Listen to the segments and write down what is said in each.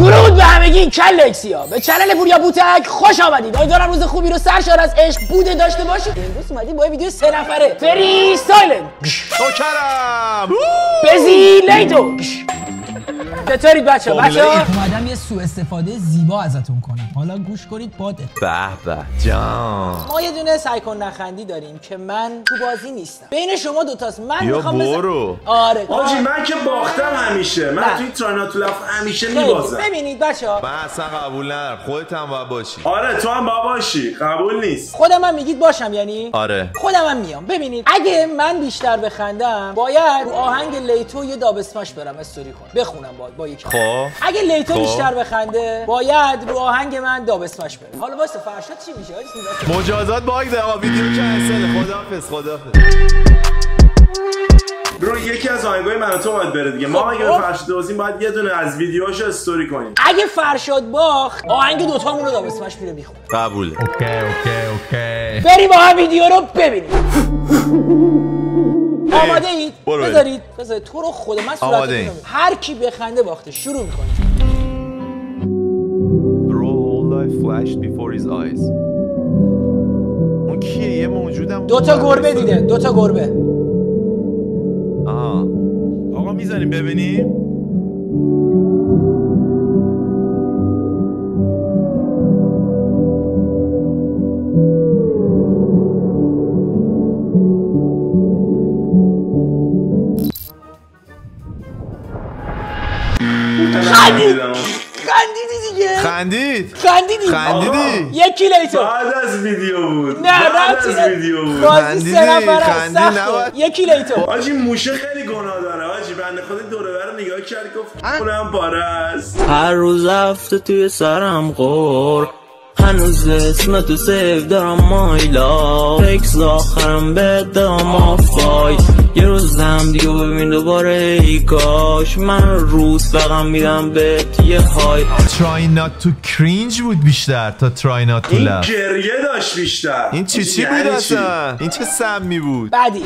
درود به همگی کلکسیا، به چنل پوریا بوتک خوش آمدید. امیدوارم روز خوبی رو سرشار از عشق بوده داشته باشید. امروز اومدیم با ویدیو 3 نفره فری سایلنت. شکرم بزی لیتو. چطورید بچه‌ها؟ اومدم یه سوء استفاده زیبا ازتون کنم. حالا گوش کنید باده. به به جان. ما یه دونه سعی کن نخندی داریم که من تو بازی نیستم. بین شما دوتاست. من میخوام برو. آره. آجی من که باختم همیشه. من توی تراینات لف همیشه میبازم. ببینید بچه‌ها. من اصلا قبول ندارم. خودت هم باید باشی. آره تو هم باید باشی. قبول نیست. خودم هم میگید باشم یعنی؟ آره. خودم هم میام. ببینید اگه من بیشتر بخندم باید رو آهنگ لیتو یه داب اسمش برم استوری کنم. بخونم با یکی. خب اگه لیتو بیشتر بخنده باید رو آهنگ من داب اسمش برم. حالا واسه فرشاد چی میشه؟ مجازات باگ ده. آقا ویدیو کنسل. خداحافظ. برو یکی از آهنگای من و تو باید بره دیگه. ما اگه فرشاد بازیم باید یه دونه از ویدیوهاشو استوری کنیم. اگه فرشاد باخت آهنگ دوتامون رو داب اسمش میره میخونه. قبوله. اوکی. بریم با هم ویدیو رو ببینیم. آماده اید؟ بذارید تو رو خود من صورت میکنم. هر کی بخنده باخته. شروع میکنیم. flashed before his eyes. اون کیه؟ یه موجودم. دوتا گربه دیده. دوتا گربه. آها. آقا میزنیم ببینیم. خندیدی یکی لیتو بعد از ویدیو بود. نه بازی 3 نفره سخته. یکی لیتو آجی موشه خیلی گناه داره. آجی بنده خدا دور و بر نگاه کرد گفت اونم پاره است. هر روز رفته توی سرم غور، هنوز اسم تو سیف دارم مایلا، تکس آخرم بدم آفای، یه روز هم دیگه ببین دوباره ای کاش، من روز فقط میدم بهت یه های. Try not to cringe بود بیشتر تا try not to laugh. این گریه داشت بیشتر. این چی بود اصلا؟ این چه سمی بود؟ بعدی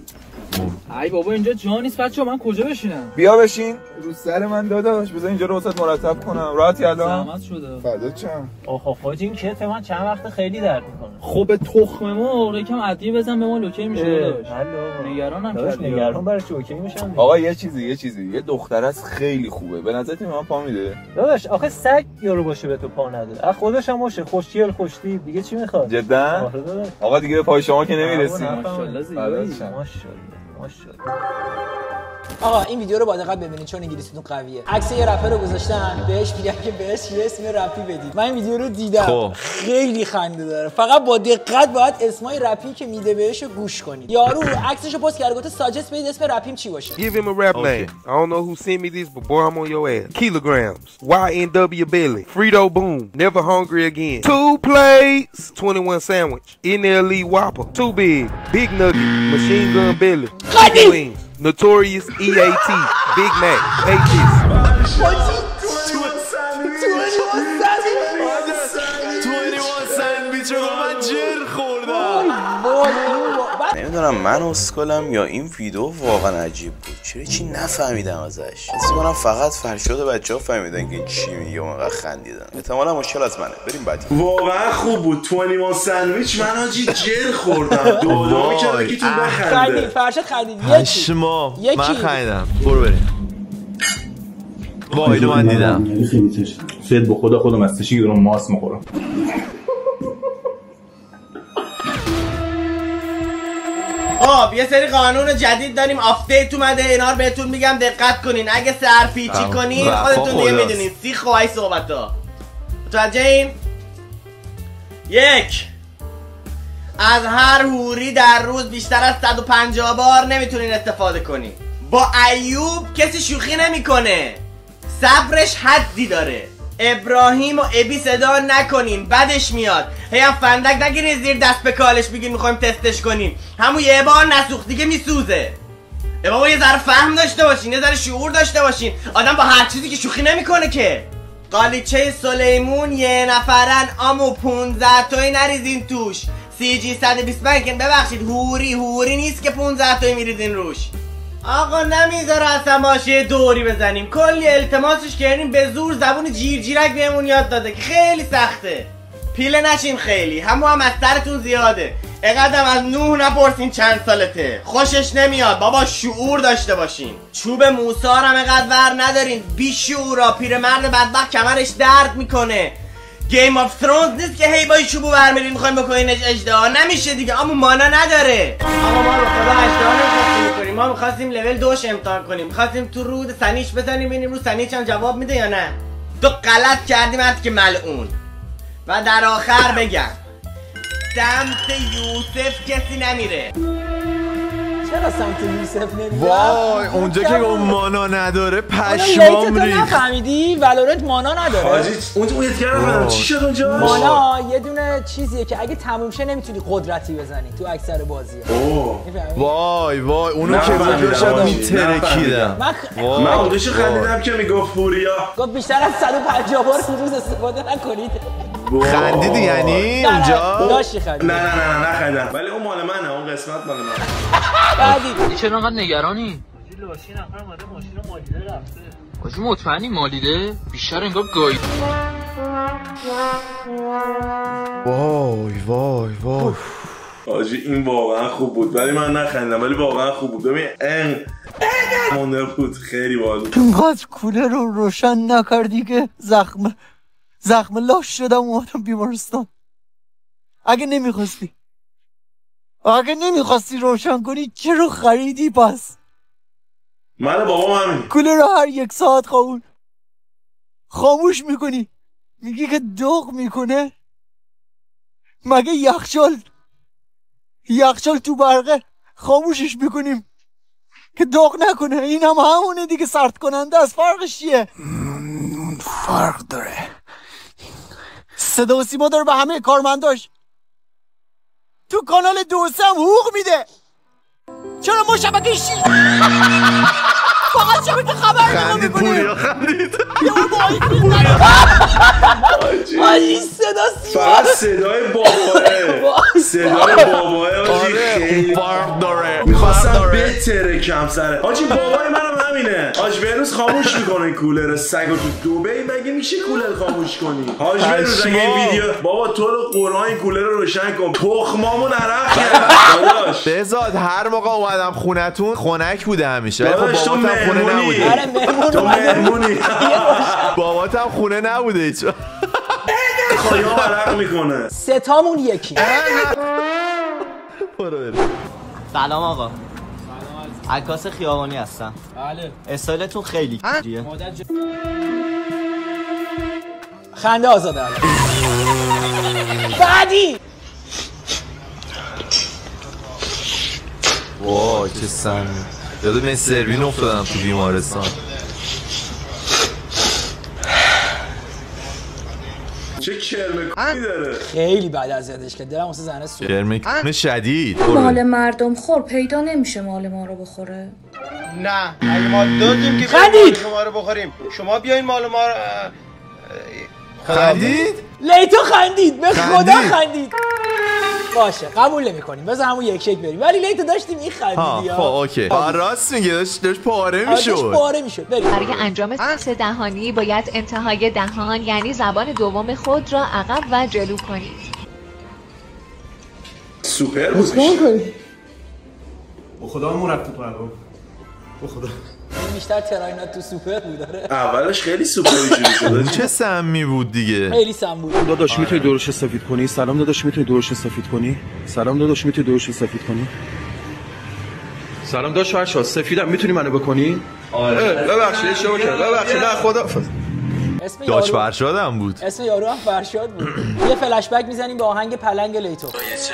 ای بابا اینجا جا نیست بچه‌ها. من کجا بشینم؟ بیا بشین رو سر من داداش. بذار اینجا رو واسط مرتب کنم. راحتی الان؟ زحمت شده. فدات شم. آخ حاجی این کت من چند وقت خیلی درد میکنه. خب به تخم مرغ یکم عدی بزن به ما اوکی میشه داداش. نگرانم کردی. نگران برای چی اوکی میشم؟ آقا یه چیزی یه دختر است خیلی خوبه. به نظرت من پا میده؟ داداش آخه سگ یارو باشه به تو پا نده. از خودش هم باشه خوشگل خوشتی دیگه چی میخواد؟ جدا؟ آقا دیگه به پای شما که نمیرسی. ماشاءالله زیبایی. ماشاءالله. آقا این ویدیو رو با دقت ببینید چون انگلیسیتون قویه. عکس یه رپر رو گذاشتن بهش میگن که بهش یه اسم رپی بدید. من این ویدیو رو دیدم. خیلی خنده داره. فقط با دقت باید اسمای رپی که میده بهش رو گوش کنید. یارو عکسشو پست کرده گفته ساجست بدید اسم رپیم چی باشه. Give him a rap name. I don't know who sent me this but boy I'm on your ass. Kilograms. YNW Belly. Frito Boom. Never hungry again. 2 plates. 21 sandwich. NLE Whopper. Too big. Big nugget. Machine gun belly. Wings. Notorious EAT, Big Mac, take this. 21 ساندویچ رو من جر خوردم. نمیدونم من اسکلم یا این ویدیو واقعا عجیب بود. چرا چی نفهمیدم ازش. حس می‌کنم فقط فرشاد بچه‌ها فهمیدن که چی میگه و انقدر خندیدن. احتمالاً مشکل از منه. بریم بعدی. واقعا خوب بود. 21 ساندویچ من آجی جر خوردم. دومی که یکیتون بخنده. فرشاد خندید. پشما من خندیدم. برو بریم. وای من دیدم. خیلی تشنم. شاید به خدا خودم از تشی رو ماس می‌خورم. خب یه سری قانون جدید داریم. آپدیت اومده. اینا رو بهتون میگم دقت کنین. اگه سرپیچی کنین خودتون دیگه میدونین. سیخ و ای صحبتا. متوجه این؟ 1 از هر حوری در روز بیشتر از 150 بار نمیتونین استفاده کنین. با ایوب کسی شوخی نمیکنه. صبرش حدی داره. ابراهیم و ابی صدا نکنین بدش میاد. هم فندک نگیرین زیر دست به کالش بگین میخوایم تستش کنیم. همون یه بار نسوخت دیگه میسوزه. بابا یه ذره فهم داشته باشین. یه ذره شعور داشته باشین. آدم با هر چیزی که شوخی نمیکنه که. قالیچه سلیمون یه نفرن. آمو 15 تایی نریزین توش. CG 125 ببخشید هوری نیست که 15 تایی میریزین روش. آقا نمیذاره اصلا باشه دوری بزنیم. کلی التماسش کردیم به زور زبون جیرجیرک بهمون یاد داده که خیلی سخته. پیله نشین خیلی، هم از سرتون زیاده. اقدم از نوح نپرسین چند سالته، خوشش نمیاد بابا، شعور داشته باشین. چوب موسا هم اقدر ور ندارین، بی شعورا. پیرمرد بدبخت کمرش درد میکنه. گیم آف ترونز نیست که هی با چوبو برمیرین میخوایم بکنینش اژدها، نمیشه دیگه. اما مانا نداره. اما ما رو خدا اژدها نمیخواستیم بکنیم، ما میخواستیم لول 2 امتحان کنیم، میخواستیم تو رود سنیچ بزنیم ببینیم رو سنیچ هم جواب میده یا نه. تو غلط کردیم حتی که ملعون. و در آخر بگم سمت یوسف کسی نمیره. چرا سمت یوسف نمیره؟ وای اونجا که اون مانا نداره پشمام ریخت. نفهمیدی؟ ولورنت مانا نداره. حاجی اون یه دیگه چی شد اونجا؟ مانا یه دونه چیزیه که اگه تموم شه نمیتونی قدرتی بزنی تو اکثر بازی‌ها. وای اونو که گذاشتم میترکیدم. من اونجاش خندیدم که میگفت فوریا. گفت بیشتر از 150 بار تو روز استفاده نکنید. خندیدی یعنی اونجا؟ داشتی خندید. نه نخندم. ولی اون مال منه، اون قسمت مال من. بعدی چرا انقدر نگرانی؟ لاشی نفر اومده ماشین مالیده رفته. آجی مطمئنی مالیده؟ بیشتر انگار گاید. وای آجی این واقعا خوب بود ولی من نخندم، ولی واقعا خوب بود. ببین مونده بود، خیلی باحال. اینقدر کولر رو روشن نکردی که زخم لاش شدم اومدم بیمارستان. اگه نمیخواستی روشن کنی چرا خریدی پس؟ من بابا همین کولر رو هر 1 ساعت خاموش میکنی، میگی که داغ میکنه. مگه یخچال تو برقه خاموشش میکنیم که داغ نکنه؟ این هم همونه دیگه، سرد کننده از. فرقش چیه؟ فرق داره. صدا و سیما داره به همه کارمنداش تو کانال 2 هم حقوق میده. چرا ما شبکه فقط شبکه خبر نگاه میکنیم؟ خندید آجی صدا سیما فقط صدای باباه آجی خیلی فرق داره. میخواستم بتره کم سره. آجی بابای منم همینه. آج بهروز خاموش میکنه کولر سگو تو دبی. مگه میشه کولر خاموش کنی؟ آج بهروز اگه این ویدیو بابا تو رو قرآن کولر رو روشن کن، تخمامون عرق کردن. بذار هر موقع اومدم خونتون خنک بوده همیشه، ولی خب باباتم خونه نبوده. آره تو مهمونی. باباتم خونه نبوده هیچ. خواهی عرق میکنه. ستامون یکی. سلام آقا، عکاس خیابانی هستم. بله. استایلتون خیلی کیریه. خنده آزاده. بعدی وای چه سن یادم این سروین افتادم تو بیمارستان. چه کرمکونی داره. خیلی بعد از یادش که دلم واسه زنه سوخت. کرمکون شدید. مال مردم خور پیدا نمیشه مال ما رو بخوره. نه اگه ما دادیم که خندید شما رو بخوریم، شما بیاین مال ما رو خندید؟ لیتو خندید، به خدا خندید. باشه قبول نمی‌کنیم، بذار همون یک بریم. ولی لیتو داشتیم این خندیدی. خب اوکی. راست میگه، داشت پاره میشد. بریم. برای انجام سکس دهانی باید انتهای دهان یعنی زبان دوم خود را عقب و جلو کنید. سوپر بود. با خدا همون رفت تو پرگاه. با خدا بیشتر تراینات تو سوپر بود. داره اولش خیلی سوپری شروع شده. چه سمی بود دیگه. خیلی سم بود. داداش میتونی دورش سفید کنی؟ سلام داداش میتونی دورش سفید کنی؟ سلام داداش میتونی دورش سفید کنی؟ سلام داداش فرشاد سفیدم میتونی منو بکنی؟ آره ببخشید اشتباه کردم. ببخشید نه خدا. داش فرشاد هم بود. اسم یارو هم فرشاد بود. یه فلش بک میزنیم به آهنگ پلنگ لیتو.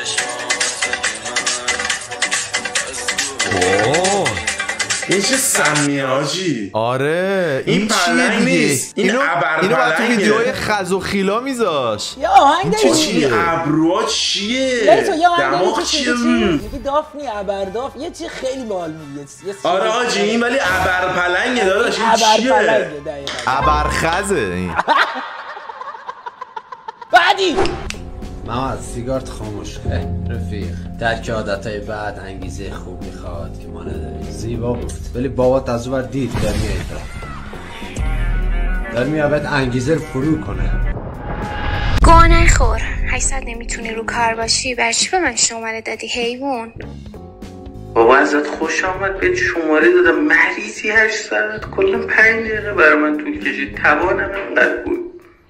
این چه سمیه آجی. آره این چیه نیست. اینو باید تو ویدیوهای خز و خیلا میذاش. یه آهنگ داری چیه؟ ابروها چیه؟ دماغ چیه؟ یکی دافنی ابرداف یه چی خیلی باحال میگه. آره آجی این ولی ابرپلنگه داداش. این چیه؟ ابرخزه این. بعدی محمد سیگارت خاموش کن. رفیق درک عادتهای بعد انگیزه خوب میخواد که ما نداریم. زیبا بود ولی بابات از اون دید دار میاد انگیزه رو فرو کنه. گوه نخور 800 نمیتونی رو کار باشی برچی به من شماره دادی حیوان؟ بابا ازت خوش آمد بهت شماره دادم مریضی 8 ساعت کلا 5 دقیقه برای من طول کشید توانم انقدر بود.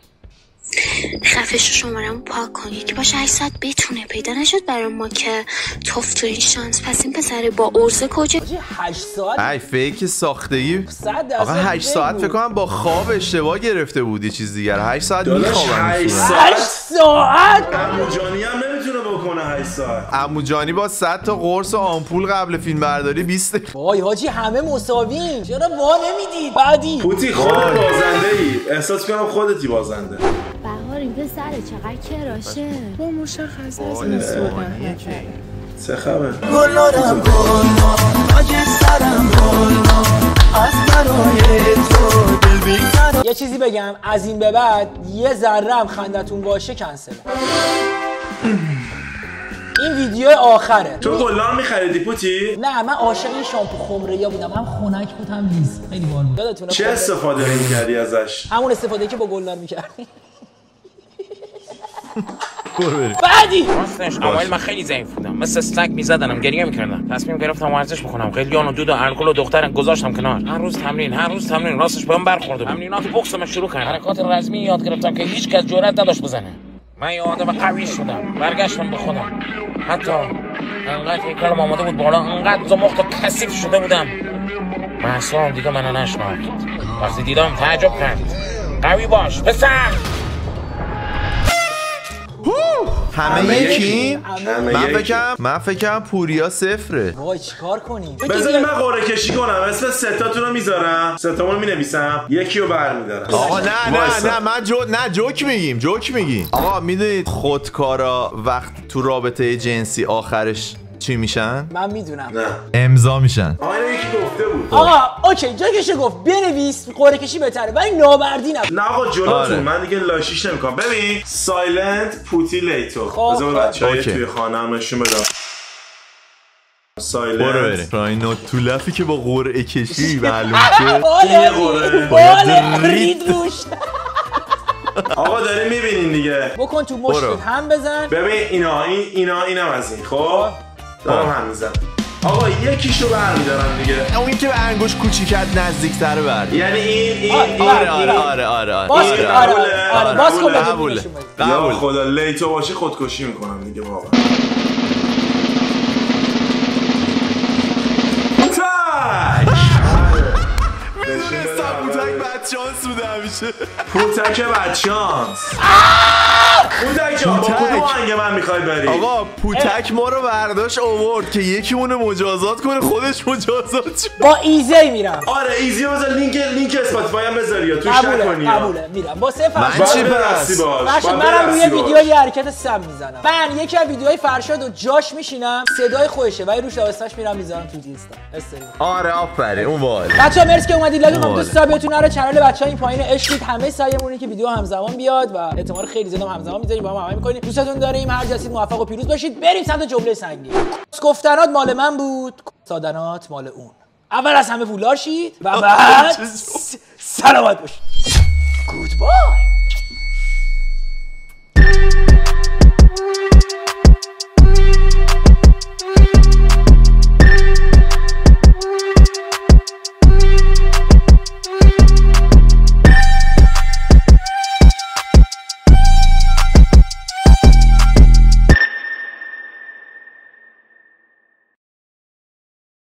خفش شمارم پاک کن یکی باشه 800 بتونه پیدا نشد برای ما که توف تو این شانس پس این پسره با ارزه کجا 8 ساعت ای فیک ساختگی آقا 8 ساعت فکر کنم با خواب اشتباه گرفته بود یه چیز دیگر 8 ساعت میخوابم 8 ساعت عمو جانی هم نمیتونه بکنه 8 ساعت عمو جانی با 100 تا قرص و آمپول قبل فیلم برداری 20 وای حاجی همه مساویم چرا وا نمیدید بعدی پوتی خودت بازنده ای احساس کنم خودتی بازنده بهار این پسره چقدر کراشه با مشخص چه خبر گلارم گلما آجی سرم گلما از برای تو دل بی‌قرار. یه چیزی بگم از این به بعد یه ذره هم خندتون باشه کنسل این ویدیو آخره. تو گلار میخریدی پوتی؟ نه من عاشق این شامپو خمره‌ای بودم هم خنک بود هم لیز خیلی باحال بود. یادتونه چه استفاده می‌کردی ازش؟ همون استفاده که با گلار می‌کردی. بعدی راستش اوایل من خیلی ضعیف بودم مثل سگ میزدنم گریه میکردم تصمیم گرفتم ورزش بکنم قلیان و دود و الکل و دخترم گذاشتم کنار هر روز تمرین راستش بهم برخورده تمرینات بوکس من شروع کردم حرکات رزمی یاد گرفتم که هیچ کس جرئت نداشت بزنه من یه آدم قوی شدم برگشتم به خودم حتی انقدر یک کلم آماده بود بالا انقدر زمخت و کثیف شده بودم محسا دیگه منو نشناخت وقتی دیدم تعجب کرد قوی باش پسر همه یکی؟ من فکرم پوریا صفره وای چیکار کنیم؟ بذاری من قرعه کشی کنم اسم ستاتون رو میذارم ستامون رو مینویسم یکی رو برمیدارم آقا نه من جوک میگیم آقا میدونید خودکارا وقت تو رابطه جنسی آخرش چی میشن؟ من میدونم نه امضا میشن آقا یکی گفته بود آقا اوکی جاکش گفت بنویس قرعه کشی بهتره ولی نامردی نه آقا جلوتون من دیگه لاشیش نمیکنم ببین سایلنت پوتی لیتو بذار بچه‌ها توی خانه‌ام نشون بدم سایلنت راینو تو لفی که با قرعه کشی معلوم باله رید روش آقا داره میبینین دیگه بکن تو مشکل هم بزن ببین اینم از این خب دارم هم میزن آقا یکیشو برمیدارم دیگه اون که به انگوش کوچیکت نزدیک‌تر برد یعنی این آره باز کن قبوله یا خدا لیتو باشه خودکشی میکنم دیگه واقعا پوتک بدشانس بوده همیشه پوتک بدشانس پوتک جان با کدوم آهنگ من میخوای بری آقا پوتک ما رو برداشت آورد که یکی اونو مجازات کنه خودش مجازات شد با ایزی میرم آره ایزی بذار لینک اسپاتیفای هم بذاری یا توش نکنی قبوله میرم با صفر من چی پس منم روی ویدیو یه حرکت سم میزنم من یکی از ویدیوهای فرشاد و جاش میشینم صدای خودشه ولی روش لباساش میرم میذارم تو اینستا آره آفرین اون باحال بچه‌ها مرسی که اومدید لایو هم دوست بهتون نره چنل بچه‌ها این پایین عشقید همه سعیمونه که ویدیو همزمان بیاد و احتمال خیلی زیاد همزمان میذاریم با هم میکنیم دوستتون داریم هر جا موفق و پیروز باشید بریم سمت جمله سنگین گفتنات مال من بود سادنات مال اون اول از همه پولدار شید و بعد سلامت باشید گودبای